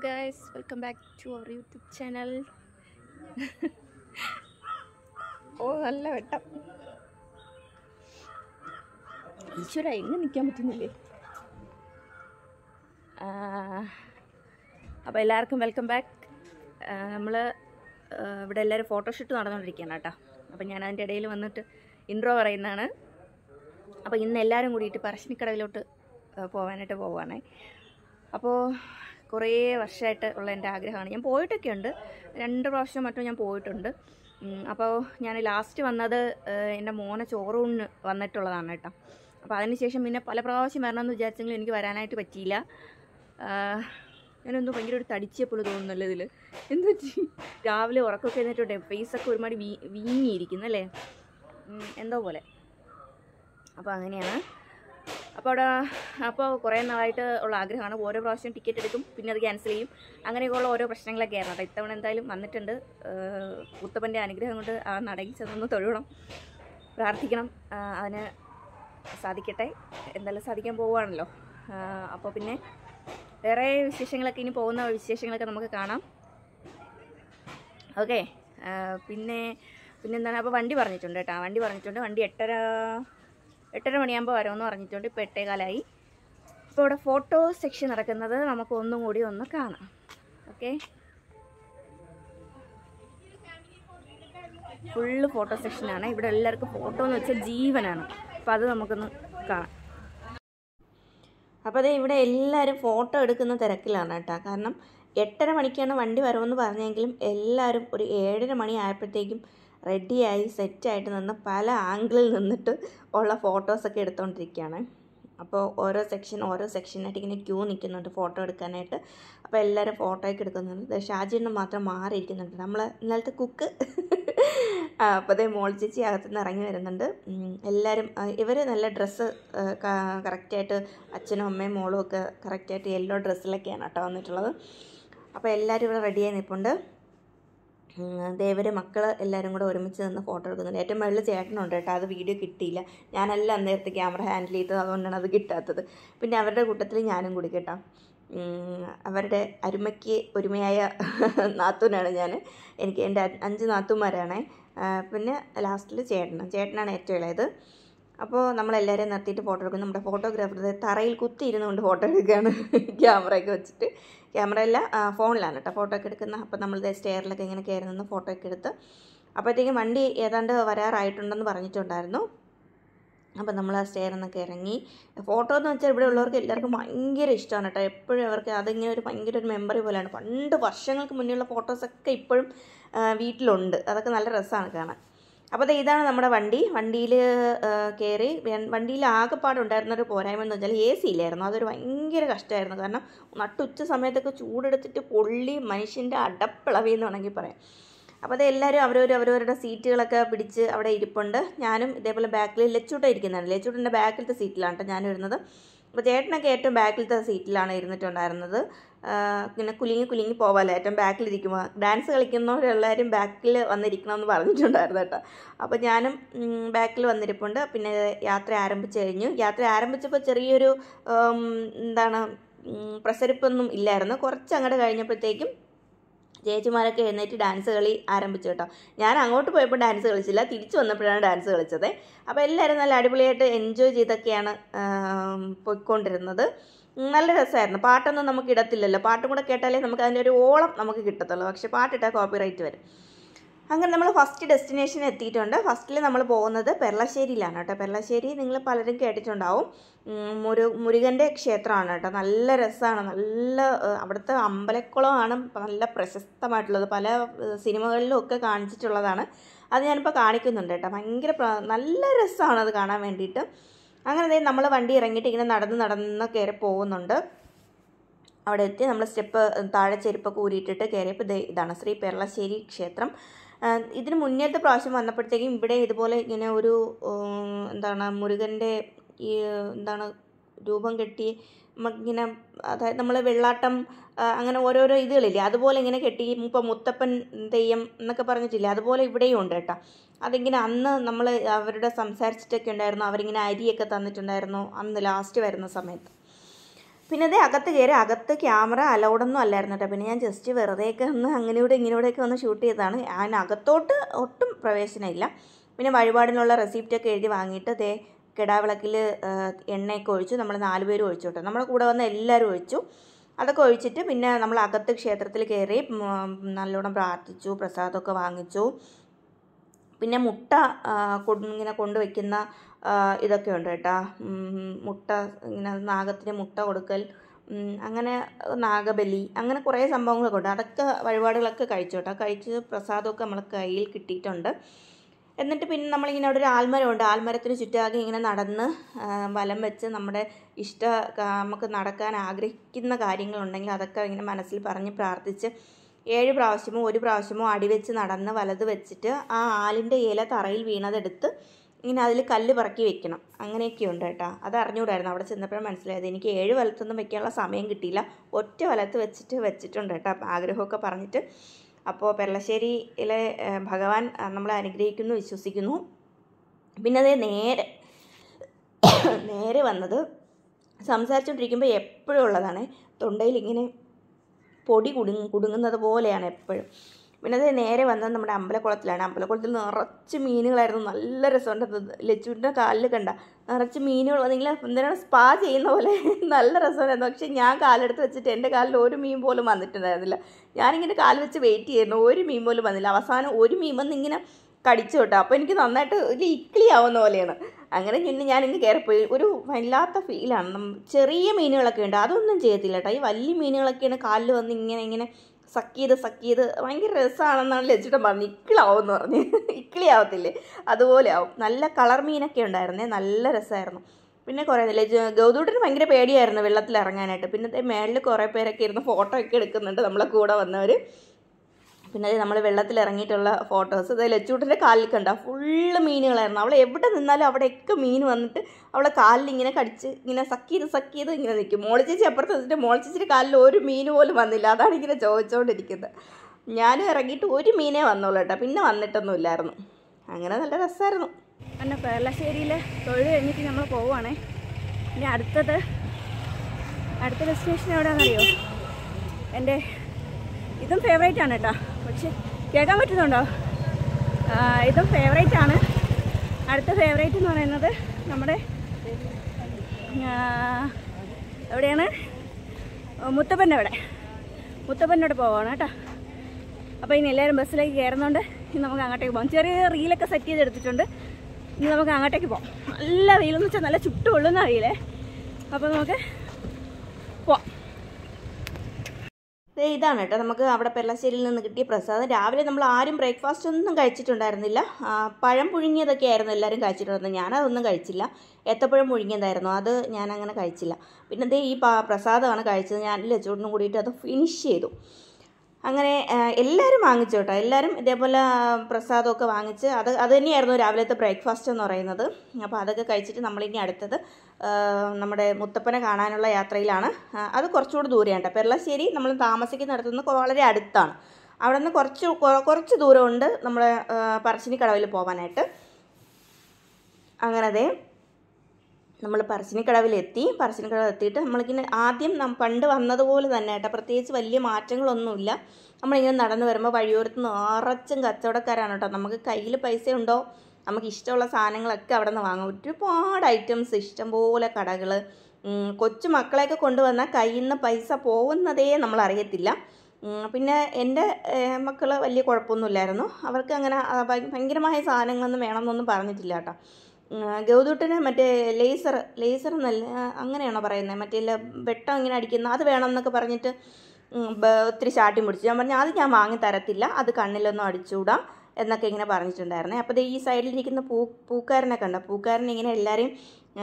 guys, welcome back to our YouTube channel. നല്ല വെട്ടം ഈശ്വര എങ്ങനെ നിൽക്കാൻ പറ്റുന്നില്ലേ. അപ്പോൾ എല്ലാവർക്കും വെൽക്കം ബാക്ക്. നമ്മൾ ഇവിടെ എല്ലാവരും ഫോട്ടോഷൂട്ട് നടന്നുകൊണ്ടിരിക്കുകയാണ് കേട്ടോ. അപ്പോൾ ഞാൻ അതിൻ്റെ ഇടയിൽ വന്നിട്ട് ഇൻട്രോ പറയുന്നതാണ്. അപ്പോൾ ഇന്ന് എല്ലാവരും കൂടിയിട്ട് പറശ്ശിനിക്കടവിലോട്ട് പോകാനായിട്ട് പോവുകയാണേ. അപ്പോൾ കുറേ വർഷമായിട്ട് ഉള്ള എൻ്റെ ആഗ്രഹമാണ്. ഞാൻ പോയിട്ടൊക്കെ ഉണ്ട്, 2 പ്രാവശ്യം മറ്റും ഞാൻ പോയിട്ടുണ്ട്. അപ്പോൾ ഞാൻ ലാസ്റ്റ് വന്നത് എൻ്റെ മോനെ ചോറൂണിന് വന്നിട്ടുള്ളതാണ് കേട്ടോ. അപ്പോൾ അതിനുശേഷം പിന്നെ പല പ്രാവശ്യം വരണമെന്ന് വിചാരിച്ചെങ്കിലും എനിക്ക് വരാനായിട്ട് പറ്റിയില്ല. ഞാനെന്തോ ഭയങ്കര ഒരു തടിച്ചപ്പോൾ തോന്നുന്നല്ലോ ഇതിൽ. എന്ത് പറ്റി? രാവിലെ ഉറക്കമൊക്കെ എന്നിട്ടുണ്ട്, ഫേസൊക്കെ ഒരുമാതിരി വീങ്ങിയിരിക്കുന്നല്ലേ, എന്തോ പോലെ. അപ്പോൾ അങ്ങനെയാണ്. അപ്പോൾ കുറേ നാളായിട്ട് ഉള്ള ആഗ്രഹമാണ്. ഓരോ പ്രാവശ്യം ടിക്കറ്റ് എടുക്കും, പിന്നെ അത് ക്യാൻസൽ ചെയ്യും, അങ്ങനെയൊക്കെയുള്ള ഓരോ പ്രശ്നങ്ങളൊക്കെ ആയിരുന്നു കേട്ടോ. ഇത്തവണ എന്തായാലും വന്നിട്ടുണ്ട്. ഉത്തപ്പൻ്റെ അനുഗ്രഹം കൊണ്ട് ആ നടയിൽ ചെന്നൊന്ന് തൊഴണം, പ്രാർത്ഥിക്കണം, അതിന് സാധിക്കട്ടെ. എന്തായാലും സാധിക്കാൻ പോവുകയാണല്ലോ. അപ്പോൾ പിന്നെ വേറെ വിശേഷങ്ങളൊക്കെ, ഇനി പോകുന്ന വിശേഷങ്ങളൊക്കെ നമുക്ക് കാണാം. ഓക്കെ. പിന്നെന്താണ്, അപ്പോൾ വണ്ടി പറഞ്ഞിട്ടുണ്ട് കേട്ടോ. വണ്ടി 8:30 മണിയാകുമ്പോൾ വരുമെന്ന് പറഞ്ഞിട്ടുണ്ട്. ഇപ്പോൾ 8:15. ഇപ്പോൾ ഇവിടെ ഫോട്ടോ സെക്ഷൻ നടക്കുന്നത് നമുക്ക് ഒന്നും കൂടി ഒന്ന് കാണാം. ഓക്കെ, ഫുള്ള് ഫോട്ടോ സെക്ഷനാണ് ഇവിടെ. എല്ലാവർക്കും ഫോട്ടോ എന്ന് വെച്ചാൽ ജീവനാണ്. അപ്പോൾ അത് നമുക്കൊന്ന് കാണാം. അപ്പോൾ അത് ഇവിടെ എല്ലാവരും ഫോട്ടോ എടുക്കുന്ന തിരക്കിലാണ് കേട്ടോ. കാരണം 8:30 മണിക്കാണ് വണ്ടി വരുമെന്ന് പറഞ്ഞെങ്കിലും എല്ലാവരും ഒരു 7:30 മണി ആയപ്പോഴത്തേക്കും റെഡിയായി സെറ്റായിട്ട് നിന്ന് പല ആംഗിളിൽ നിന്നിട്ട് ഉള്ള ഫോട്ടോസൊക്കെ എടുത്തുകൊണ്ടിരിക്കുകയാണ്. അപ്പോൾ ഓരോ സെക്ഷനായിട്ട് ഇങ്ങനെ ക്യൂ നിൽക്കുന്നുണ്ട് ഫോട്ടോ എടുക്കാനായിട്ട്. അപ്പോൾ എല്ലാവരും ഫോട്ടോയൊക്കെ എടുക്കുന്നുണ്ട്. ഷാജിയെണ്ണം മാത്രം മാറിയിരിക്കുന്നുണ്ട്, നമ്മൾ ഇന്നലത്തെ കുക്ക്. അപ്പോൾ അതേ മോൾ ചേച്ചി അകത്തുനിന്ന് ഇറങ്ങി വരുന്നുണ്ട്. എല്ലാവരും ഇവർ നല്ല ഡ്രസ്സ് കറക്റ്റായിട്ട്, അച്ഛനും അമ്മയും മോളും ഒക്കെ കറക്റ്റായിട്ട് യെല്ലോ ഡ്രസ്സിലൊക്കെയാണ് കേട്ടോ വന്നിട്ടുള്ളത്. അപ്പോൾ എല്ലാവരും ഇവിടെ റെഡിയായി നിൽപ്പുണ്ട്. ദേവര് മക്കൾ എല്ലാവരും കൂടെ ഒരുമിച്ച് നിന്ന് ഫോട്ടോ എടുക്കുന്നുണ്ട്. ഏറ്റവും മുകളിൽ ചേട്ടനുണ്ട് കേട്ടോ, അത് വീഡിയോ കിട്ടിയില്ല. ഞാനല്ല അന്നേരത്തെ ക്യാമറ ഹാൻഡിൽ ചെയ്തത്, അതുകൊണ്ടാണ് അത് കിട്ടാത്തത്. പിന്നെ അവരുടെ കൂട്ടത്തിൽ ഞാനും കൂടി കേട്ടോ. അവരുടെ അരുമയ്ക്ക് ഒരുമയായ നാത്തൂനാണ് ഞാൻ. എനിക്ക് എൻ്റെ 5 നാത്തൂന്മാരാണ്. പിന്നെ ലാസ്റ്റിൽ ചേട്ടനാണ് ഏറ്റവും ഇളയത്. അപ്പോൾ നമ്മളെല്ലാവരെയും നിർത്തിയിട്ട് ഫോട്ടോ എടുക്കും. നമ്മുടെ ഫോട്ടോഗ്രാഫർ തറയിൽ കുത്തിയിരുന്നുകൊണ്ട് ഫോട്ടോ എടുക്കുകയാണ്, ക്യാമറയൊക്കെ വെച്ചിട്ട്. ക്യാമറയല്ല, ഫോണിലാണ് കേട്ടോ ഫോട്ടോ ഒക്കെ എടുക്കുന്നത്. അപ്പോൾ നമ്മൾ സ്റ്റെയറിലൊക്കെ ഇങ്ങനെ കയറി നിന്ന് ഫോട്ടോ ഒക്കെ എടുത്ത് അപ്പോഴത്തേക്കും വണ്ടി ഏതാണ്ട് വരാറായിട്ടുണ്ടെന്ന് പറഞ്ഞിട്ടുണ്ടായിരുന്നു. അപ്പോൾ നമ്മൾ ആ സ്റ്റെയറിൽ നിന്നൊക്കെ ഇറങ്ങി. ഫോട്ടോ എന്ന് വെച്ചാൽ ഇവിടെ ഉള്ളവർക്ക് എല്ലാവർക്കും ഭയങ്കര ഇഷ്ടമാണ് കേട്ടോ. എപ്പോഴും അവർക്ക് അതിങ്ങനെ ഒരു ഭയങ്കര ഒരു മെമ്മറി പോലെയാണ്. പണ്ട് വർഷങ്ങൾക്ക് മുന്നേയുള്ള ഫോട്ടോസൊക്കെ ഇപ്പോഴും വീട്ടിലുണ്ട്. അതൊക്കെ നല്ല രസമാണ് കാണാൻ. അപ്പോൾ ഇതാണ് നമ്മുടെ വണ്ടിയിൽ കയറി. വണ്ടിയിൽ ആകെപ്പാടുണ്ടായിരുന്നൊരു പോരായ്മ എന്ന് വെച്ചാൽ AC ഇല്ലായിരുന്നു. അതൊരു ഭയങ്കര കഷ്ടമായിരുന്നു. കാരണം നട്ടുച്ച സമയത്തൊക്കെ ചൂടെടുത്തിട്ട് പൊള്ളി മനുഷ്യൻ്റെ അടപ്പിളവി എന്ന് വേണമെങ്കിൽ പറയാം. അപ്പോൾ അത് എല്ലാവരും അവരവരുടെ സീറ്റുകളൊക്കെ പിടിച്ച് അവിടെ ഇരിപ്പുണ്ട്. ഞാനും ഇതേപോലെ ബാക്കിൽ ലച്ചൂട്ട ഇരിക്കുന്നുണ്ട്. ലച്ചൂട്ടൻ്റെ ബാക്കിലത്തെ സീറ്റിലാണ് കേട്ടോ ഞാൻ ഇരുന്നത്. അപ്പോൾ ചേട്ടനൊക്കെ ഏറ്റവും ബാക്കിലത്തെ സീറ്റിലാണ് ഇരുന്നിട്ടുണ്ടായിരുന്നത്. പിന്നെ കുലുങ്ങി പോവാമല്ലോ ഏറ്റവും ബാക്കിലിരിക്കുമ്പോൾ. ഡാൻസ് കളിക്കുന്നവരെല്ലാവരും ബാക്കിൽ വന്നിരിക്കണമെന്ന് പറഞ്ഞിട്ടുണ്ടായിരുന്നു കേട്ടോ. അപ്പോൾ ഞാനും ബാക്കിൽ വന്നിരിപ്പുണ്ട്. പിന്നെ യാത്ര ആരംഭിച്ചു കഴിഞ്ഞു. യാത്ര ആരംഭിച്ചപ്പോൾ ചെറിയൊരു പ്രസരിപ്പൊന്നും ഇല്ലായിരുന്നു. കുറച്ച് അങ്ങോട്ട് കഴിഞ്ഞപ്പോഴത്തേക്കും ചേച്ചിമാരൊക്കെ എഴുന്നേറ്റ് ഡാൻസ് കളി ആരംഭിച്ചു കേട്ടോ. ഞാൻ അങ്ങോട്ട് പോയപ്പോൾ ഡാൻസ് കളിച്ചില്ല, തിരിച്ചു വന്നപ്പോഴാണ് ഡാൻസ് കളിച്ചത്. അപ്പോൾ എല്ലാവരും നല്ല അടിപൊളിയായിട്ട് എൻജോയ് ചെയ്തൊക്കെയാണ് പോയിക്കൊണ്ടിരുന്നത്. നല്ല രസമായിരുന്നു. പാട്ടൊന്നും നമുക്ക് ഇടത്തില്ലല്ലോ, പാട്ടും കൂടെ കേട്ടാലേ നമുക്ക് അതിൻ്റെ ഒരു ഓളം നമുക്ക് കിട്ടത്തുള്ളൂ. പക്ഷെ പാട്ടിട്ടാൽ കോപ്പിറൈറ്റ് വരും. അങ്ങനെ നമ്മൾ ഫസ്റ്റ് ഡെസ്റ്റിനേഷൻ എത്തിയിട്ടുണ്ട്. ഫസ്റ്റിൽ നമ്മൾ പോകുന്നത് പെർളശ്ശേരിയിലാണ് കേട്ടോ. പെർളശ്ശേരി നിങ്ങൾ പലരും കേട്ടിട്ടുണ്ടാവും. മുരുകൻ്റെ ക്ഷേത്രമാണ് കേട്ടോ. നല്ല രസമാണ്. നല്ല അവിടുത്തെ അമ്പലക്കുളമാണ് നല്ല പ്രശസ്തമായിട്ടുള്ളത്. പല സിനിമകളിലും ഒക്കെ കാണിച്ചിട്ടുള്ളതാണ്. അത് ഞാനിപ്പോൾ കാണിക്കുന്നുണ്ട് കേട്ടോ. ഭയങ്കര നല്ല രസമാണ് അത് കാണാൻ വേണ്ടിയിട്ട്. അങ്ങനെ നമ്മൾ വണ്ടി ഇറങ്ങിയിട്ട് ഇങ്ങനെ നടന്ന് കയറി പോകുന്നുണ്ട്. അവിടെ എത്തി നമ്മൾ സ്റ്റെപ്പ് താഴെ ചെരുപ്പൊക്കെ ഊരിയിട്ടിട്ട് കയറിയപ്പോൾ ഇതാണ് ശ്രീ പെർളശ്ശേരി ക്ഷേത്രം. ഇതിന് മുന്നേത്തെ പ്രാവശ്യം വന്നപ്പോഴത്തേക്കും ഇവിടെ ഇതുപോലെ ഇങ്ങനെ ഒരു മുരുകൻ്റെ രൂപം കെട്ടി ഇങ്ങനെ, അതായത് നമ്മൾ വെള്ളാട്ടം അങ്ങനെ ഓരോരോ ഇതികളില്ലേ, അതുപോലെ ഇങ്ങനെ കെട്ടി ഇപ്പോൾ മുത്തപ്പൻ തെയ്യം എന്നൊക്കെ പറഞ്ഞിട്ടില്ലേ, അതുപോലെ ഇവിടെയും ഉണ്ട് കേട്ടോ. അതിങ്ങനെ അന്ന് നമ്മൾ അവരുടെ സംസാരിച്ചിട്ടൊക്കെ ഉണ്ടായിരുന്നു. അവരിങ്ങനെ അരിയൊക്കെ തന്നിട്ടുണ്ടായിരുന്നു അന്ന് ലാസ്റ്റ് വരുന്ന സമയത്ത്. പിന്നെ അതേ അകത്ത് കയറി. അകത്ത് ക്യാമറ അലൗഡൊന്നും അല്ലായിരുന്നു കേട്ടോ. പിന്നെ ഞാൻ ജസ്റ്റ് വെറുതെയൊക്കെ ഒന്ന് അങ്ങനെയൂടെ ഇങ്ങനെയൂടെയൊക്കെ ഒന്ന് ഷൂട്ട് ചെയ്തതാണ്. അതിനകത്തോട്ട് ഒട്ടും പ്രവേശനമില്ല. പിന്നെ വഴിപാടിനുള്ള റെസിപ്റ്റൊക്കെ എഴുതി വാങ്ങിയിട്ട് ദേ കിടാവിളക്കിൽ എണ്ണയൊക്കെ ഒഴിച്ചു. നമ്മൾ 4 പേരും ഒഴിച്ചു കേട്ടോ. നമ്മുടെ കൂടെ വന്ന എല്ലാവരും ഒഴിച്ചു. അതൊക്കെ ഒഴിച്ചിട്ട് പിന്നെ നമ്മൾ അകത്ത് ക്ഷേത്രത്തിൽ കയറി നല്ലോണം പ്രാർത്ഥിച്ചു, പ്രസാദമൊക്കെ വാങ്ങിച്ചു. പിന്നെ മുട്ട ഇങ്ങനെ കൊണ്ടുവയ്ക്കുന്ന ഇതൊക്കെ ഉണ്ട് കേട്ടോ. മുട്ട ഇങ്ങനെ നാഗത്തിന് മുട്ട കൊടുക്കൽ, അങ്ങനെ നാഗബലി, അങ്ങനെ കുറേ സംഭവങ്ങളൊക്കെ ഉണ്ട്. അതൊക്കെ വഴിപാടുകളൊക്കെ കഴിച്ചു കേട്ടോ. കഴിച്ച് പ്രസാദമൊക്കെ നമ്മൾ കയ്യിൽ കിട്ടിയിട്ടുണ്ട്. എന്നിട്ട് പിന്നെ നമ്മളിങ്ങനെ അവിടെ ഒരു ആൽമരമുണ്ട്. ആൽമരത്തിന് ചുറ്റാകെ ഇങ്ങനെ നടന്ന് വലം വെച്ച് നമ്മുടെ നമുക്ക് നടക്കാൻ ആഗ്രഹിക്കുന്ന കാര്യങ്ങളുണ്ടെങ്കിൽ അതൊക്കെ ഇങ്ങനെ മനസ്സിൽ പറഞ്ഞ് പ്രാർത്ഥിച്ച് 7 പ്രാവശ്യമോ 1 പ്രാവശ്യമോ അടിവെച്ച് നടന്ന് വലത് വെച്ചിട്ട് ആ ആലിൻ്റെ ഇല തറയിൽ വീണതെടുത്ത് ഇങ്ങനെ അതിൽ കല്ല് പറക്കി വെക്കണം. അങ്ങനെയൊക്കെയുണ്ട് കേട്ടോ. അത് അറിഞ്ഞുകൂടായിരുന്നു. അവിടെ ചെന്നപ്പോഴും മനസ്സിലായത്. എനിക്ക് 7 വലത്തൊന്നും വെക്കാനുള്ള സമയം കിട്ടിയില്ല. ഒറ്റ വലത്ത് വെച്ചിട്ടുണ്ട് കേട്ടോ, ആഗ്രഹമൊക്കെ പറഞ്ഞിട്ട്. അപ്പോൾ പെരളശ്ശേരിയിലെ ഭഗവാൻ നമ്മളെ അനുഗ്രഹിക്കുന്നു, വിശ്വസിക്കുന്നു. പിന്നെ അതേ നേരെ വന്നത് സംസാരിച്ചുകൊണ്ടിരിക്കുമ്പോൾ എപ്പോഴും ഉള്ളതാണ്, തൊണ്ടയിൽ ഇങ്ങനെ പൊടി കുടുങ്ങുന്നത് പോലെയാണ് എപ്പോഴും. പിന്നെ അത് നേരെ വന്നത് നമ്മുടെ അമ്പലക്കുളത്തിലാണ്. അമ്പലക്കുളത്തിൽ നിറച്ച് മീനുകളായിരുന്നു. നല്ല രസമുണ്ട്. ലച്ചുവിൻ്റെ കാലിൽ കണ്ട നിറച്ച് മീനുകൾ വന്നെങ്കിൽ എന്തിനാണ് സ്പാ ചെയ്യുന്ന പോലെ നല്ല രസമുണ്ടായിരുന്നു. പക്ഷേ ഞാൻ കാലെടുത്ത് വെച്ചിട്ട് എൻ്റെ കാലിൽ ഒരു മീൻ പോലും വന്നിട്ടുണ്ടായിരുന്നില്ല. ഞാനിങ്ങനെ കാല് വെച്ച് വെയിറ്റ് ചെയ്യുന്നു, ഒരു മീൻ പോലും വന്നില്ല. അവസാനം ഒരു മീൻ വന്ന് ഇങ്ങനെ കടിച്ചു കേട്ടോ. അപ്പോൾ എനിക്ക് നന്നായിട്ട് ഒരു ഇക്ലി ആവുന്ന പോലെയാണ്. അങ്ങനെ പിന്നെ ഞാനിങ്ങ് കയറിപ്പോയി. ഒരു വല്ലാത്ത ഫീലാണ്. ചെറിയ മീനുകളൊക്കെ ഉണ്ട്, അതൊന്നും ചെയ്യത്തില്ല കേട്ടോ. ഈ വലിയ മീനുകളൊക്കെയാണ് കാലിൽ വന്ന് ഇങ്ങനെ സക്ക് ചെയ്ത് ഭയങ്കര രസമാണെന്നാണ് ലച്ചുട്ടൻ പറഞ്ഞത്. ഇക്കിളാവുമെന്ന് പറഞ്ഞ്. ഇക്കിളി ആവത്തില്ലേ, അതുപോലെ ആവും. നല്ല കളർ മീനൊക്കെ ഉണ്ടായിരുന്നേ, നല്ല രസമായിരുന്നു. പിന്നെ കുറേ ഗൗതൂട്ടിന് ഭയങ്കര പേടിയായിരുന്നു വെള്ളത്തിൽ ഇറങ്ങാനായിട്ട്. പിന്നെ മേളിൽ കുറേ പേരൊക്കെ ഇരുന്ന് ഫോട്ടോ ഒക്കെ എടുക്കുന്നുണ്ട് നമ്മളെ കൂടെ വന്നവർ. പിന്നെ അത് നമ്മൾ വെള്ളത്തിൽ ഇറങ്ങിയിട്ടുള്ള ഫോട്ടോസ്. അത് ലച്ചൂട്ടിൻ്റെ കാലിൽ കണ്ട ഫുള്ള് മീനുകളായിരുന്നു. അവൾ എവിടെ നിന്നാലും അവിടെയൊക്കെ മീൻ വന്നിട്ട് അവളെ കാലിൽ ഇങ്ങനെ കടിച്ച് ഇങ്ങനെ സക്ക് ചെയ്ത് ഇങ്ങനെ നിൽക്കും. മോളി ചേച്ചി അപ്പുറത്ത് വെച്ചിട്ട് മോളി ചേച്ചിയുടെ കാലിൽ ഒരു മീൻ പോലും വന്നില്ല. അതാണ് ഇങ്ങനെ ചോദിച്ചുകൊണ്ടിരിക്കുന്നത്. ഞാനും ഇറങ്ങിയിട്ട് ഒരു മീനേ വന്നോളൂ കേട്ടോ, പിന്നെ വന്നിട്ടൊന്നും ഇല്ലായിരുന്നു. അങ്ങനെ നല്ല രസമായിരുന്നു. പിന്നെ പെരളശ്ശേരിയിൽ തൊഴിൽ കഴിഞ്ഞിട്ട് നമ്മൾ പോവുകയാണേ. ഇനി അടുത്ത ഡെസ്റ്റിനേഷൻ എവിടെയാണെന്നറിയോ? എൻ്റെ ഇതും ഫേവറേറ്റ് ആണ് കേട്ടോ. പക്ഷെ കേൾക്കാൻ പറ്റുന്നുണ്ടോ? ഇതും ഫേവറേറ്റ് ആണ്. അടുത്ത ഫേവറേറ്റ് എന്ന് പറയുന്നത് നമ്മുടെ എവിടെയാണ്? മുത്തപ്പൻ്റെ അവിടെ പോവാണ് കേട്ടോ. അപ്പോൾ ഇനി എല്ലാവരും ബസ്സിലേക്ക് കയറുന്നുണ്ട്. ഇനി നമുക്ക് അങ്ങോട്ടേക്ക് പോകാം. ചെറിയ റീലൊക്കെ സെറ്റ് ചെയ്തെടുത്തിട്ടുണ്ട്. ഇനി നമുക്ക് അങ്ങോട്ടേക്ക് പോകാം. നല്ല വെയിലെന്ന് വെച്ചാൽ നല്ല ചുട്ട് കൊള്ളുന്ന വെയിലേ. അപ്പോൾ നമുക്ക് പോവാം. ഇതാണ് കേട്ടോ നമുക്ക് അവിടെ പെരളശ്ശേരിയിൽ നിന്ന് കിട്ടിയ പ്രസാദം. രാവിലെ നമ്മൾ ആരും ബ്രേക്ക്ഫാസ്റ്റ് ഒന്നും കഴിച്ചിട്ടുണ്ടായിരുന്നില്ല. പഴം പുഴുങ്ങിയതൊക്കെ ആയിരുന്നു എല്ലാവരും കഴിച്ചിട്ടുണ്ടായിരുന്നത്. ഞാനതൊന്നും കഴിച്ചില്ല. ഏത്തപ്പഴം പുഴുങ്ങിയതായിരുന്നു, അത് ഞാനങ്ങനെ കഴിച്ചില്ല. പിന്നെ ഈ പ്രസാദമാണ് കഴിച്ചത്. ഞാൻ ലച്ചൂട്ടിനും കൂടിയിട്ട് അത് ഫിനിഷ് ചെയ്തു. അങ്ങനെ എല്ലാവരും വാങ്ങിച്ചു കേട്ടോ. എല്ലാവരും ഇതേപോലെ പ്രസാദമൊക്കെ വാങ്ങിച്ച് അത് തന്നെയായിരുന്നു രാവിലത്തെ ബ്രേക്ക്ഫാസ്റ്റ് എന്ന് പറയുന്നത്. അപ്പോൾ അതൊക്കെ കഴിച്ചിട്ട് നമ്മളിനി അടുത്തത് നമ്മുടെ മുത്തപ്പനെ കാണാനുള്ള യാത്രയിലാണ്. അത് കുറച്ചുകൂടി ദൂരെയാണ് കേട്ടോ. പെരളശ്ശേരി നമ്മൾ താമസിക്കുന്നിടത്തുനിന്ന് വളരെ അടുത്താണ്. അവിടെ നിന്ന് കുറച്ച് ദൂരമുണ്ട് നമ്മുടെ പറശ്ശിനിക്കടവിൽ പോകാനായിട്ട്. അങ്ങനെ നമ്മൾ പറശ്ശിനിക്കടവിൽ എത്തിയിട്ട് നമ്മളിങ്ങനെ ആദ്യം പണ്ട് വന്നതുപോലെ തന്നെ കേട്ടോ. പ്രത്യേകിച്ച് വലിയ മാറ്റങ്ങളൊന്നുമില്ല. നമ്മളിങ്ങനെ നടന്നു വരുമ്പോൾ വഴിയോരത്ത് നിറച്ചും കച്ചവടക്കാരാണ് കേട്ടോ. നമുക്ക് കയ്യിൽ പൈസ ഉണ്ടോ, നമുക്ക് ഇഷ്ടമുള്ള സാധനങ്ങളൊക്കെ അവിടെ നിന്ന് വാങ്ങാം. ഒരുപാട് ഐറ്റംസ്, ഇഷ്ടംപോലെ കടകൾ. കൊച്ചു മക്കളെയൊക്കെ കൊണ്ടുവന്നാൽ കയ്യിൽ നിന്ന് പൈസ പോകുന്നതേ നമ്മളറിയത്തില്ല. പിന്നെ എൻ്റെ മക്കൾ വലിയ കുഴപ്പമൊന്നുമില്ലായിരുന്നു. അവർക്ക് അങ്ങനെ ഭയങ്കരമായ സാധനങ്ങളൊന്നും വേണമെന്നൊന്നും പറഞ്ഞിട്ടില്ല കേട്ടോ. ഗൗതൂട്ടിന് മറ്റേ ലേസർ എന്നല്ല, അങ്ങനെയാണോ പറയുന്നത്, മറ്റേ വെട്ടം ഇങ്ങനെ അടിക്കുന്ന അത് വേണമെന്നൊക്കെ പറഞ്ഞിട്ട് ഒത്തിരി ചാട്ടി പിടിച്ചു. ഞാൻ പറഞ്ഞു അത് ഞാൻ വാങ്ങി തരത്തില്ല, അത് കണ്ണിലൊന്നും അടിച്ചുകൂടാ എന്നൊക്കെ ഇങ്ങനെ പറഞ്ഞിട്ടുണ്ടായിരുന്നേ. അപ്പോൾ ഈ സൈഡിലിരിക്കുന്ന പൂക്കാരനെ കണ്ട, പൂക്കാരൻ ഇങ്ങനെ എല്ലാവരെയും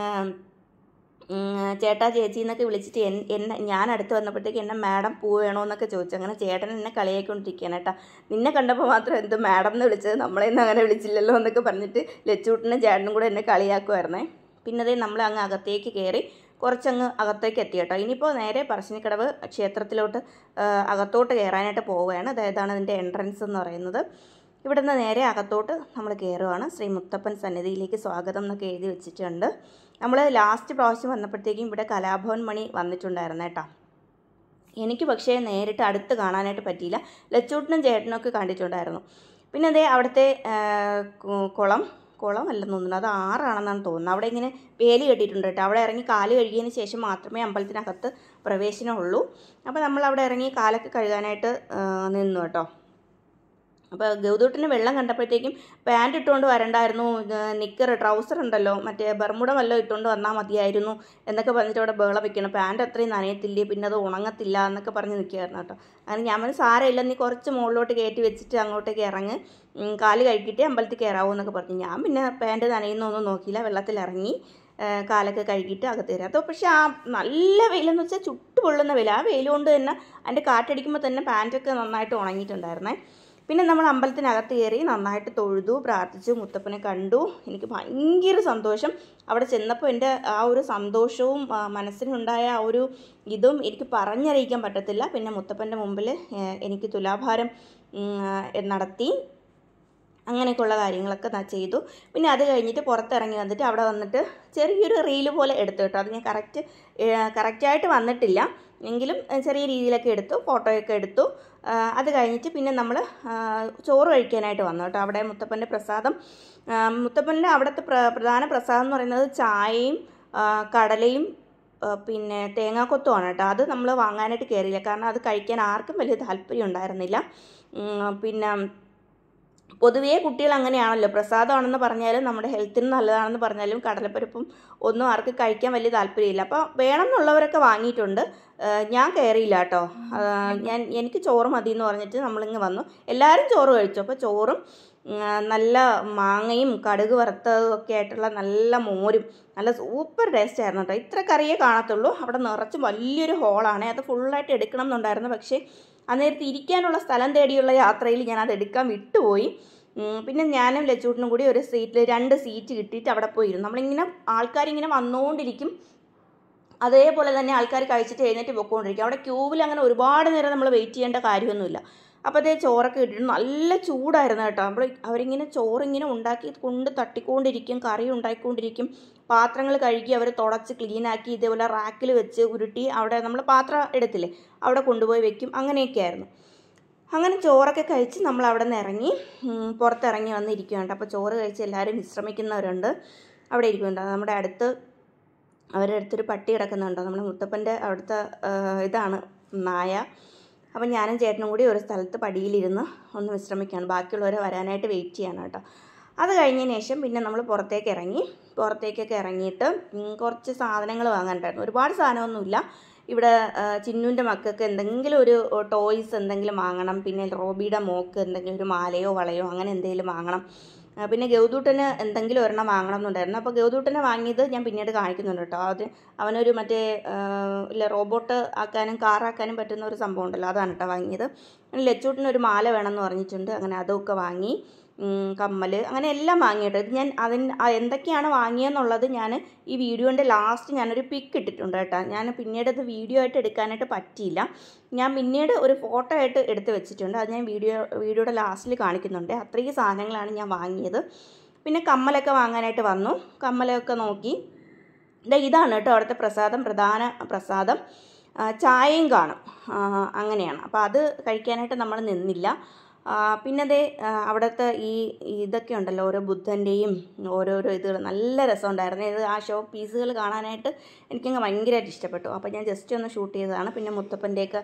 ചേട്ടാ ചേച്ചി എന്നൊക്കെ വിളിച്ചിട്ട് ഞാൻ അടുത്ത് വന്നപ്പോഴത്തേക്ക് എന്നെ മാഡം പൂ വേണോ എന്നൊക്കെ ചോദിച്ചു. അങ്ങനെ ചേട്ടൻ എന്നെ കളിയായിക്കൊണ്ടിരിക്കുകയാണ് കേട്ടോ. നിന്നെ കണ്ടപ്പോൾ മാത്രം എന്ത് മാഡം എന്ന് വിളിച്ചത്, നമ്മളെയൊന്നും അങ്ങനെ വിളിച്ചില്ലല്ലോ എന്നൊക്കെ പറഞ്ഞിട്ട് ലച്ചൂട്ടിനും ചേട്ടനും കൂടെ എന്നെ കളിയാക്കുമായിരുന്നേ. പിന്നെ നമ്മൾ അങ്ങ് അകത്തേക്ക് കയറി കുറച്ചങ്ങ് അകത്തേക്ക് എത്തി കേട്ടോ. ഇനിയിപ്പോൾ നേരെ പറശ്ശിനിക്കടവ് ക്ഷേത്രത്തിലോട്ട് അകത്തോട്ട് കയറാനായിട്ട് പോവുകയാണ്. അതായതാണ് അതിൻ്റെ എൻട്രൻസ് എന്ന് പറയുന്നത്. ഇവിടെ നിന്ന് നേരെ അകത്തോട്ട് നമ്മൾ കയറുകയാണ്. ശ്രീ മുത്തപ്പൻ സന്നിധിയിലേക്ക് സ്വാഗതം എന്നൊക്കെ എഴുതി വെച്ചിട്ടുണ്ട്. നമ്മൾ ലാസ്റ്റ് പ്രാവശ്യം വന്നപ്പോഴത്തേക്കും ഇവിടെ കലാഭവൻ മണി വന്നിട്ടുണ്ടായിരുന്നു കേട്ടോ. എനിക്ക് പക്ഷേ നേരിട്ട് അടുത്ത് കാണാനായിട്ട് പറ്റിയില്ല. ലച്ചൂട്ടനും ചേട്ടനൊക്കെ കണ്ടിട്ടുണ്ടായിരുന്നു. പിന്നെ അതേ അവിടുത്തെ കുളം അല്ലെന്ന് തോന്നുന്നു, അത് ആറാണെന്നാണ് തോന്നുന്നത്. അവിടെ ഇങ്ങനെ വേലി കെട്ടിയിട്ടുണ്ട് കേട്ടോ. അവിടെ ഇറങ്ങി കാല് കഴുകിയതിന് ശേഷം മാത്രമേ അമ്പലത്തിനകത്ത് പ്രവേശനമുള്ളൂ. അപ്പോൾ നമ്മൾ അവിടെ ഇറങ്ങി കാലൊക്കെ കഴുകാനായിട്ട് നിന്നു കേട്ടോ. അപ്പോൾ ഗൗതൂട്ടിന് വെള്ളം കണ്ടപ്പോഴത്തേക്കും പാൻറ് ഇട്ടുകൊണ്ട് വരണ്ടായിരുന്നു, നിക്കർ ട്രൗസർ ഉണ്ടല്ലോ മറ്റേ ബർമുട വല്ലതും ഇട്ടുകൊണ്ട് വന്നാൽ മതിയായിരുന്നു എന്നൊക്കെ പറഞ്ഞിട്ട് അവിടെ ബഹളം വെക്കണം. പാൻറ് അത്രയും നനയത്തില്ലേ, പിന്നെ അത് ഉണങ്ങത്തില്ല എന്നൊക്കെ പറഞ്ഞ് നിൽക്കുകയായിരുന്നു കേട്ടോ. അങ്ങനെ ഞാൻ പറഞ്ഞ് സാരമില്ല, നീ കുറച്ച് മുകളിലോട്ട് കയറ്റി വെച്ചിട്ട് അങ്ങോട്ടേക്ക് ഇറങ്ങ്, കാല് കഴുകിയിട്ട് അമ്പലത്തിൽ കയറാവൂ എന്നൊക്കെ പറഞ്ഞു. ഞാൻ പിന്നെ പാൻറ് നനയുന്നൊന്നും നോക്കിയില്ല, വെള്ളത്തിലിറങ്ങി കാലൊക്കെ കഴുകിയിട്ട് അകത്ത് കയറി. അതോ പക്ഷേ ആ നല്ല വെയിലെന്ന് വെച്ചാൽ ചുട്ടു പൊള്ളുന്ന വെയിൽ. ആ വെയിൽ കൊണ്ട് തന്നെ അതിൻ്റെ കാറ്റടിക്കുമ്പോൾ തന്നെ പാൻറ്റൊക്കെ നന്നായിട്ട് ഉണങ്ങിയിട്ടുണ്ടായിരുന്നേ. പിന്നെ നമ്മൾ അമ്പലത്തിനകത്ത് കയറി നന്നായിട്ട് തൊഴുതു, പ്രാർത്ഥിച്ചു, മുത്തപ്പനെ കണ്ടു. എനിക്ക് ഭയങ്കര സന്തോഷം. അവിടെ ചെന്നപ്പോൾ എൻ്റെ ആ ഒരു സന്തോഷവും മനസ്സിനുണ്ടായ ആ ഒരു ഇതും എനിക്ക് പറഞ്ഞറിയിക്കാൻ പറ്റത്തില്ല. പിന്നെ മുത്തപ്പൻ്റെ മുമ്പിൽ എനിക്ക് തുലാഭാരം നടത്തി, അങ്ങനെയൊക്കെയുള്ള കാര്യങ്ങളൊക്കെ ചെയ്തു. പിന്നെ അത് കഴിഞ്ഞിട്ട് പുറത്തിറങ്ങി വന്നിട്ട് അവിടെ വന്നിട്ട് ചെറിയൊരു റീല് പോലെ എടുത്തു കേട്ടോ. അത് ഞാൻ കറക്റ്റായിട്ട് വന്നിട്ടില്ല എങ്കിലും ചെറിയ രീതിയിലൊക്കെ എടുത്തു, ഫോട്ടോയൊക്കെ എടുത്തു. അത് കഴിഞ്ഞിട്ട് പിന്നെ നമ്മൾ ചോറ് കഴിക്കാനായിട്ട് വന്നു കേട്ടോ. അവിടെ മുത്തപ്പൻ്റെ പ്രസാദം, മുത്തപ്പൻ്റെ അവിടുത്തെ പ്രധാന പ്രസാദം എന്ന് പറയുന്നത് ചായയും കടലയും പിന്നെ തേങ്ങാക്കൊത്തുമാണ് കേട്ടോ. അത് നമ്മൾ വാങ്ങാനായിട്ട് കയറിയില്ല, കാരണം അത് കഴിക്കാൻ ആർക്കും വലിയ താല്പര്യം ഉണ്ടായിരുന്നില്ല. പിന്നെ പൊതുവേ കുട്ടികൾ അങ്ങനെയാണല്ലോ, പ്രസാദമാണെന്ന് പറഞ്ഞാലും നമ്മുടെ ഹെൽത്തിന് നല്ലതാണെന്ന് പറഞ്ഞാലും കടലപ്പരിപ്പും ഒന്നും ആർക്ക് കഴിക്കാൻ വലിയ താല്പര്യമില്ല. അപ്പോൾ വേണമെന്നുള്ളവരൊക്കെ വാങ്ങിയിട്ടുണ്ട്. ഞാൻ കയറിയില്ല കേട്ടോ. എനിക്ക് ചോറ് മതി എന്ന് പറഞ്ഞിട്ട് നമ്മളിങ്ങ് വന്നു. എല്ലാവരും ചോറ് കഴിച്ചു. അപ്പോൾ ചോറും നല്ല മാങ്ങയും കടുക് വറുത്തതും ഒക്കെ ആയിട്ടുള്ള നല്ല മോരും നല്ല സൂപ്പർ ടേസ്റ്റ് ആയിരുന്നു കേട്ടോ. ഇത്ര കറിയേ കാണത്തുള്ളൂ. അവിടെ നിറച്ചും വലിയൊരു ഹോളാണ്, അത് ഫുള്ളായിട്ട് എടുക്കണം എന്നുണ്ടായിരുന്നു. പക്ഷേ അന്നേരത്ത് ഇരിക്കാനുള്ള സ്ഥലം തേടിയുള്ള യാത്രയിൽ ഞാനത് എടുക്കാൻ വിട്ടുപോയി. പിന്നെ ഞാനും ലച്ചൂട്ടിനും കൂടി ഒരു സീറ്റിൽ 2 സീറ്റ് കിട്ടിയിട്ട് അവിടെ പോയിരുന്നു. നമ്മളിങ്ങനെ ആൾക്കാരിങ്ങനെ വന്നുകൊണ്ടിരിക്കും, അതേപോലെ തന്നെ ആൾക്കാർ കഴിച്ചിട്ട് എഴുന്നേറ്റ് പൊയ്ക്കൊണ്ടിരിക്കും. അവിടെ ക്യൂവിൽ അങ്ങനെ ഒരുപാട് നേരം നമ്മൾ വെയിറ്റ് ചെയ്യേണ്ട കാര്യമൊന്നുമില്ല. അപ്പോൾ അതേ ചോറൊക്കെ ഇട്ടിട്ട് നല്ല ചൂടായിരുന്നു കേട്ടോ. അവരിങ്ങനെ ചോറിങ്ങനെ ഉണ്ടാക്കി കൊണ്ട് തട്ടിക്കൊണ്ടിരിക്കും, കറി ഉണ്ടാക്കിക്കൊണ്ടിരിക്കും, പാത്രങ്ങൾ കഴുകി അവർ തുടച്ച് ക്ലീനാക്കി ഇതേപോലെ റാക്കിൽ വെച്ച് ഉരുട്ടി അവിടെ നമ്മൾ പാത്രം എടുത്തില്ലേ അവിടെ കൊണ്ടുപോയി വെക്കും. അങ്ങനെയൊക്കെയായിരുന്നു. അങ്ങനെ ചോറൊക്കെ കഴിച്ച് നമ്മൾ അവിടെ നിന്ന് ഇറങ്ങി പുറത്തിറങ്ങി വന്നിരിക്കുകയുണ്ട്. അപ്പോൾ ചോറ് കഴിച്ച് എല്ലാവരും വിശ്രമിക്കുന്നവരുണ്ട്, അവിടെ ഇരിക്കുന്നുണ്ട്. നമ്മുടെ അവരുടെ അടുത്തൊരു പട്ടി കിടക്കുന്നുണ്ടോ, നമ്മുടെ മുത്തപ്പൻ്റെ അവിടുത്തെ ഇതാണ് നായ. അപ്പം ഞാനും ചേട്ടനും കൂടി ഒരു സ്ഥലത്ത് പടിയിലിരുന്ന് ഒന്ന് വിശ്രമിക്കുകയാണ്, ബാക്കിയുള്ളവരെ വരാനായിട്ട് വെയിറ്റ് ചെയ്യാണ് കേട്ടോ. അത് കഴിഞ്ഞതിന് ശേഷം പിന്നെ നമ്മൾ പുറത്തേക്കൊക്കെ ഇറങ്ങിയിട്ട് കുറച്ച് സാധനങ്ങൾ വാങ്ങാനുണ്ടായിരുന്നു. ഒരുപാട് സാധനമൊന്നുമില്ല. ഇവിടെ ചിന്നുവിൻ്റെ മക്കൾക്ക് എന്തെങ്കിലും ഒരു ടോയ്സ് എന്തെങ്കിലും വാങ്ങണം, പിന്നെ റോബിയുടെ മോക്ക് എന്തെങ്കിലും ഒരു മാലയോ വളയോ അങ്ങനെ എന്തെങ്കിലും വാങ്ങണം, പിന്നെ ഗൗതൂട്ടന് എന്തെങ്കിലും ഒരെണ്ണം വാങ്ങണം എന്നുണ്ടായിരുന്നു. അപ്പോൾ ഗൗതൂട്ടനെ വാങ്ങിയത് ഞാൻ പിന്നീട് കാണിക്കുന്നുണ്ട് കേട്ടോ. അത് അവനൊരു മറ്റേ റോബോട്ട് ആക്കാനും കാറാക്കാനും പറ്റുന്ന ഒരു സംഭവം ഉണ്ടല്ലോ, അതാണ് കേട്ടോ വാങ്ങിയത്. ലച്ചൂട്ടിനൊരു മാല വേണമെന്ന് പറഞ്ഞിട്ടുണ്ട്, അങ്ങനെ അതൊക്കെ വാങ്ങി. കമ്മൽ അങ്ങനെ എല്ലാം വാങ്ങിയിട്ട് ഇത് ഞാൻ എന്തൊക്കെയാണ് വാങ്ങിയെന്നുള്ളത് ഞാൻ ഈ വീഡിയോൻ്റെ ലാസ്റ്റ് ഞാനൊരു പിക്ക് ഇട്ടിട്ടുണ്ട് കേട്ടോ. ഞാൻ പിന്നീട് അത് വീഡിയോ ആയിട്ട് എടുക്കാനായിട്ട് പറ്റിയില്ല. ഞാൻ പിന്നീട് ഒരു ഫോട്ടോ ആയിട്ട് എടുത്ത് വെച്ചിട്ടുണ്ട്, അത് ഞാൻ വീഡിയോയുടെ ലാസ്റ്റിൽ കാണിക്കുന്നുണ്ട്. അത്രയും സാധനങ്ങളാണ് ഞാൻ വാങ്ങിയത്. പിന്നെ കമ്മലൊക്കെ വാങ്ങാനായിട്ട് വന്നു, കമ്മലൊക്കെ നോക്കി. ഇതാണ് കേട്ടോ അവിടുത്തെ പ്രധാന പ്രസാദം. ചായയും കാണും, അങ്ങനെയാണ്. അപ്പോൾ അത് കഴിക്കാനായിട്ട് നമ്മൾ നിന്നില്ല. പിന്നെ അവിടുത്തെ ഇതൊക്കെ ഉണ്ടല്ലോ, ഓരോ ബുദ്ധൻ്റെയും ഓരോരോ ഇതുകൾ നല്ല രസമുണ്ടായിരുന്നു. ഇത് ആ ഷോ പീസുകൾ കാണാനായിട്ട് എനിക്കങ്ങ് ഭയങ്കരമായിട്ട് ഇഷ്ടപ്പെട്ടു. അപ്പോൾ ഞാൻ ജസ്റ്റ് ഒന്ന് ഷൂട്ട് ചെയ്തതാണ്. പിന്നെ മുത്തപ്പൻ്റെയൊക്കെ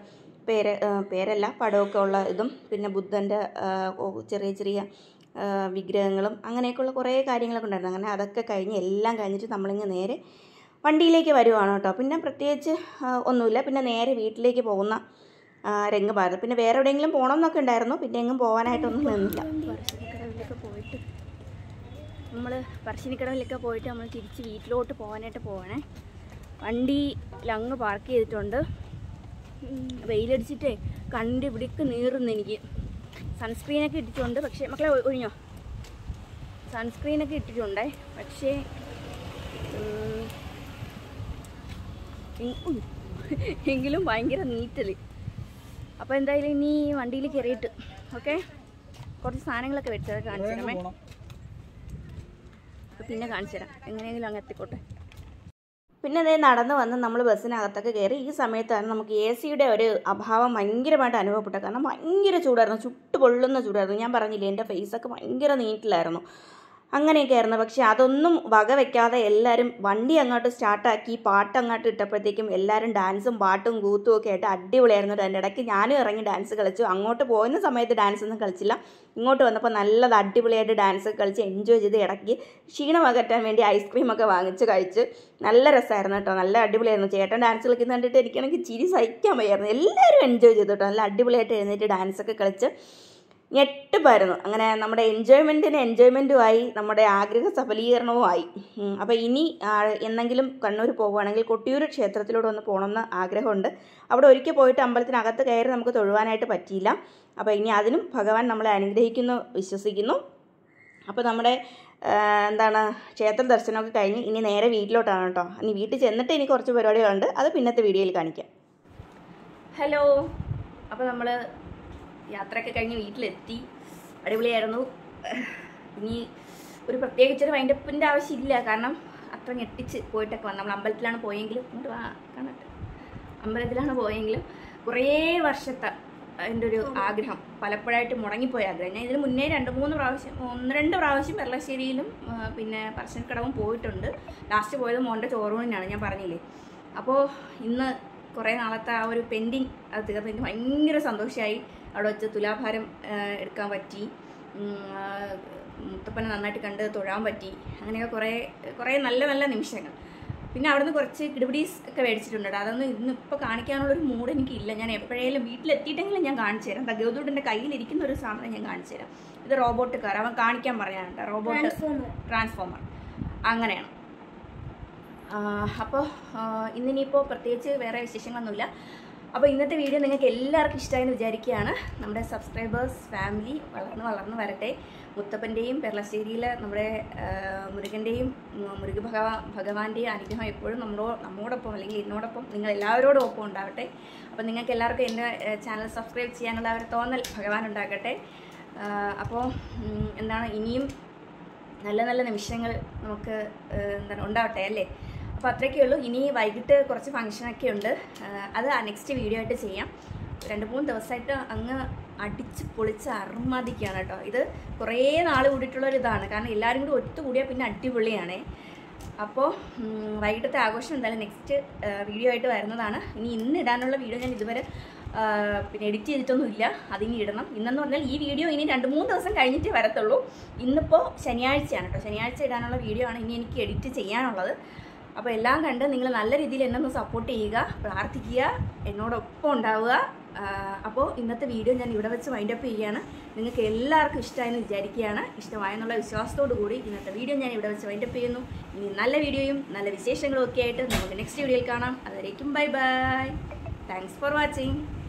പേരല്ല പടമൊക്കെ ഉള്ള ഇതും, പിന്നെ ബുദ്ധൻ്റെ ചെറിയ വിഗ്രഹങ്ങളും അങ്ങനെയൊക്കെയുള്ള കുറേ കാര്യങ്ങളൊക്കെ ഉണ്ടായിരുന്നു. അങ്ങനെ അതൊക്കെ എല്ലാം കഴിഞ്ഞിട്ട് നമ്മളിങ്ങ് നേരെ വണ്ടിയിലേക്ക് വരുവാണ് കേട്ടോ. പിന്നെ പ്രത്യേകിച്ച് ഒന്നുമില്ല. പിന്നെ നേരെ വീട്ടിലേക്ക് പോകുന്ന രംഗമായിരുന്നു. പിന്നെ വേറെ എവിടെയെങ്കിലും പോകണമെന്നൊക്കെ ഉണ്ടായിരുന്നു, പിന്നെ എങ്ങും പോകാനായിട്ടൊന്നും നിന്നില്ല. പറശ്ശിനിക്കടവിലൊക്കെ പോയിട്ട് നമ്മൾ തിരിച്ച് വീട്ടിലോട്ട് പോകാനായിട്ട് പോവാണേ. വണ്ടിയിലങ്ങ് പാർക്ക് ചെയ്തിട്ടുണ്ട്. വെയിലടിച്ചിട്ടേ കണ്ട് ഇവിടേക്ക് നീറുന്നു എനിക്ക്. സൺസ്ക്രീനൊക്കെ ഇട്ടിട്ടുണ്ട്, പക്ഷേ മക്കളെ ഒഴിഞ്ഞോ, സൺസ്ക്രീനൊക്കെ ഇട്ടിട്ടുണ്ടേ, പക്ഷേ എങ്കിലും ഭയങ്കര നീറ്റൽ. അപ്പോൾ എന്തായാലും ഇനി വണ്ടിയിൽ കയറിയിട്ട് ഓക്കെ കുറച്ച് സാധനങ്ങളൊക്കെ വെച്ചത് കാണിച്ചു തരാമേ. പിന്നെ കാണിച്ചു തരാം, എങ്ങനെയെങ്കിലും അങ്ങ് എത്തിക്കോട്ടെ. പിന്നെ അതേ നടന്ന് വന്ന് നമ്മൾ ബസ്സിനകത്തൊക്കെ കയറി. ഈ സമയത്താണ് നമുക്ക് AC-യുടെ ഒരു അഭാവം ഭയങ്കരമായിട്ട് അനുഭവപ്പെട്ടത്. കാരണം ഭയങ്കര ചൂടായിരുന്നു, ചുട്ട് പൊള്ളുന്ന ചൂടായിരുന്നു. ഞാൻ പറഞ്ഞില്ലേ, എൻ്റെ ഫേസൊക്കെ ഭയങ്കര നീറ്റിലായിരുന്നു. അങ്ങനെയൊക്കെ ആയിരുന്നു. പക്ഷേ അതൊന്നും വക വെക്കാതെ എല്ലാവരും വണ്ടി അങ്ങോട്ട് സ്റ്റാർട്ടാക്കി പാട്ട് അങ്ങോട്ട് ഇട്ടപ്പോഴത്തേക്കും എല്ലാവരും ഡാൻസും പാട്ടും കൂത്തും ഒക്കെ ആയിട്ട് അടിപൊളിയായിരുന്നു. അതിൻ്റെ ഇടയ്ക്ക് ഞാനും ഇറങ്ങി ഡാൻസ് കളിച്ചു. അങ്ങോട്ട് പോകുന്ന സമയത്ത് ഡാൻസ് ഒന്നും കളിച്ചില്ല. ഇങ്ങോട്ട് വന്നപ്പോൾ നല്ലത് അടിപൊളിയായിട്ട് ഡാൻസ് കളിച്ച് എൻജോയ് ചെയ്ത് ഇടയ്ക്ക് ക്ഷീണം അകറ്റാൻ വേണ്ടി ഐസ്ക്രീമൊക്കെ വാങ്ങിച്ച് കഴിച്ച് നല്ല രസമായിരുന്നു കേട്ടോ. നല്ല അടിപൊളിയായിരുന്നു. ചേട്ടൻ ഡാൻസ് കളിക്കുന്ന കണ്ടിട്ട് എനിക്കാണെങ്കിൽ ചിരി സഹിക്കാൻ വയ്യായിരുന്നു. എല്ലാവരും എൻജോയ് ചെയ്തു കേട്ടോ. നല്ല അടിപൊളിയായിട്ട് എഴുന്നേറ്റ് ഡാൻസൊക്കെ കളിച്ച് ഞെട്ടുമായിരുന്നു. അങ്ങനെ നമ്മുടെ എൻജോയ്മെൻറ്റുമായി, നമ്മുടെ ആഗ്രഹ സഫലീകരണവുമായി. അപ്പോൾ ഇനി എന്നെങ്കിലും കണ്ണൂർ പോകുകയാണെങ്കിൽ കൊട്ടിയൂർ ക്ഷേത്രത്തിലൂടെ ഒന്ന് പോകണമെന്ന് ആഗ്രഹമുണ്ട്. അവിടെ ഒരിക്കൽ പോയിട്ട് അമ്പലത്തിനകത്ത് കയറി നമുക്ക് തൊഴുവാനായിട്ട് പറ്റിയില്ല. അപ്പോൾ ഇനി അതിനും ഭഗവാൻ നമ്മളെ അനുഗ്രഹിക്കുന്നു വിശ്വസിക്കുന്നു. അപ്പോൾ നമ്മുടെ ക്ഷേത്ര ദർശനമൊക്കെ കഴിഞ്ഞ് ഇനി നേരെ വീട്ടിലോട്ടാണ് കേട്ടോ. ഇനി വീട്ടിൽ ചെന്നിട്ട് ഇനി കുറച്ച് പരിപാടികളുണ്ട്, അത് പിന്നത്തെ വീഡിയോയിൽ കാണിക്കാം. ഹലോ, അപ്പോൾ നമ്മൾ യാത്രയൊക്കെ കഴിഞ്ഞ് വീട്ടിലെത്തി. അടിപൊളിയായിരുന്നു. ഇനി ഒരു പ്രത്യേകിച്ചൊരു വൈൻഡപ്പിൻ്റെ ആവശ്യമില്ല, കാരണം അത്ര ഞെട്ടിച്ച് പോയിട്ടൊക്കെ വന്നു. നമ്മൾ അമ്പലത്തിലാണ് പോയെങ്കിലും കാണട്ടെ, അമ്പലത്തിലാണ് പോയെങ്കിലും കുറേ വർഷത്തെ എൻ്റെ ഒരു ആഗ്രഹം, പലപ്പോഴായിട്ട് മുടങ്ങിപ്പോയ ആഗ്രഹം. ഞാൻ ഇതിന് മുന്നേ 1-2 പ്രാവശ്യം പെർളശ്ശേരിയിലും പിന്നെ പറശ്ശിനിക്കടവും പോയിട്ടുണ്ട്. ലാസ്റ്റ് പോയത് മോൻ്റെ ചോറൂണിനാണ്, ഞാൻ പറഞ്ഞില്ലേ. അപ്പോൾ ഇന്ന് കുറേ നാളത്തെ ആ ഒരു പെൻഡിങ് അത് തീർന്ന് എനിക്ക് ഭയങ്കര സന്തോഷമായി. അവിടെ വെച്ച് തുലാഭാരം എടുക്കാൻ പറ്റി, മുത്തപ്പനെ നന്നായിട്ട് കണ്ട് തൊഴാൻ പറ്റി. അങ്ങനെയൊക്കെ കുറേ നല്ല നല്ല നിമിഷങ്ങൾ. പിന്നെ അവിടുന്ന് കുറച്ച് കിടുപിടീസ് ഒക്കെ മേടിച്ചിട്ടുണ്ട്. അതൊന്നും ഇന്നിപ്പോൾ കാണിക്കാനുള്ളൊരു മൂഡ് എനിക്കില്ല. ഞാൻ എപ്പോഴേലും വീട്ടിലെത്തിയിട്ടെങ്കിലും ഞാൻ കാണിച്ചു തരാം. ഗൗതൂട്ടിൻ്റെ കയ്യിലിരിക്കുന്ന ഒരു സാധനം ഞാൻ കാണിച്ചു തരാം. ഇത് റോബോട്ട് കാർ, അവൻ കാണിക്കാൻ പറയാനുണ്ട്. റോബോട്ട് ട്രാൻസ്ഫോമർ അങ്ങനെയാണ്. അപ്പോൾ ഇന്നിനിപ്പോൾ പ്രത്യേകിച്ച് വേറെ വിശേഷങ്ങളൊന്നുമില്ല. അപ്പോൾ ഇന്നത്തെ വീഡിയോ നിങ്ങൾക്ക് എല്ലാവർക്കും ഇഷ്ടമായെന്ന് വിചാരിക്കുകയാണ്. നമ്മുടെ സബ്സ്ക്രൈബേഴ്സ് ഫാമിലി വളർന്ന് വരട്ടെ. മുത്തപ്പൻ്റെയും പെർളശ്ശേരിയിലെ നമ്മുടെ മുരുകൻ്റെയും ഭഗവാന്റെയും അനുഗ്രഹം എപ്പോഴും നമ്മോടൊപ്പം അല്ലെങ്കിൽ എന്നോടൊപ്പം നിങ്ങൾ എല്ലാവരോടും ഒപ്പം ഉണ്ടാവട്ടെ. അപ്പോൾ നിങ്ങൾക്ക് എല്ലാവർക്കും എൻ്റെ ചാനൽ സബ്സ്ക്രൈബ് ചെയ്യാനുള്ള ഒരു തോന്നൽ ഭഗവാൻ ഉണ്ടാക്കട്ടെ. അപ്പോൾ ഇനിയും നല്ല നല്ല നിമിഷങ്ങൾ നമുക്ക് ഉണ്ടാവട്ടെ അല്ലേ. അപ്പോൾ അത്രയൊക്കെ ഉള്ളൂ. ഇനി വൈകിട്ട് കുറച്ച് ഫംഗ്ഷനൊക്കെ ഉണ്ട്, അത് നെക്സ്റ്റ് വീഡിയോ ആയിട്ട് ചെയ്യാം. 2-3 ദിവസമായിട്ട് അങ്ങ് അടിച്ച് പൊളിച്ച് അർമാദിക്കുകയാണ് കേട്ടോ. ഇത് കുറേ നാൾ കൂടിയിട്ടുള്ളൊരിതാണ്, കാരണം എല്ലാവരും കൂടി ഒത്തുകൂടിയാൽ പിന്നെ അടിപൊളിയാണേ. അപ്പോൾ വൈകിട്ടത്തെ ആഘോഷം എന്തായാലും നെക്സ്റ്റ് വീഡിയോ ആയിട്ട് വരുന്നതാണ്. ഇന്ന് ഇടാനുള്ള വീഡിയോ ഞാൻ ഇതുവരെ പിന്നെ എഡിറ്റ് ചെയ്തിട്ടൊന്നുമില്ല, അതിനി ഇടണം. ഇന്നെന്ന് പറഞ്ഞാൽ ഈ വീഡിയോ ഇനി 2-3 ദിവസം കഴിഞ്ഞിട്ടേ വരത്തുള്ളൂ. ഇന്നിപ്പോൾ ശനിയാഴ്ചയാണ് കേട്ടോ. ശനിയാഴ്ച ഇടാനുള്ള വീഡിയോ ആണ് ഇനി എനിക്ക് എഡിറ്റ് ചെയ്യാനുള്ളത്. അപ്പോൾ എല്ലാം കണ്ട് നിങ്ങൾ നല്ല രീതിയിൽ എന്നെ ഒന്ന് സപ്പോർട്ട് ചെയ്യുക, പ്രാർത്ഥിക്കുക, എന്നോടൊപ്പം ഉണ്ടാവുക. അപ്പോൾ ഇന്നത്തെ വീഡിയോ ഞാൻ ഇവിടെ വെച്ച് വൈൻഡപ്പ് ചെയ്യുകയാണ്. നിങ്ങൾക്ക് എല്ലാവർക്കും ഇഷ്ടമായെന്ന് വിചാരിക്കുകയാണ്. ഇഷ്ടമായെന്നുള്ള വിശ്വാസത്തോടു കൂടി ഇന്നത്തെ വീഡിയോ ഞാൻ ഇവിടെ വെച്ച് വൈൻഡപ്പ് ചെയ്യുന്നു. ഇനി നല്ല വീഡിയോയും നല്ല വിശേഷങ്ങളും ഒക്കെ ആയിട്ട് നമുക്ക് നെക്സ്റ്റ് വീഡിയോയിൽ കാണാം. അതുവരേക്കും bye bye. Thanks for watching.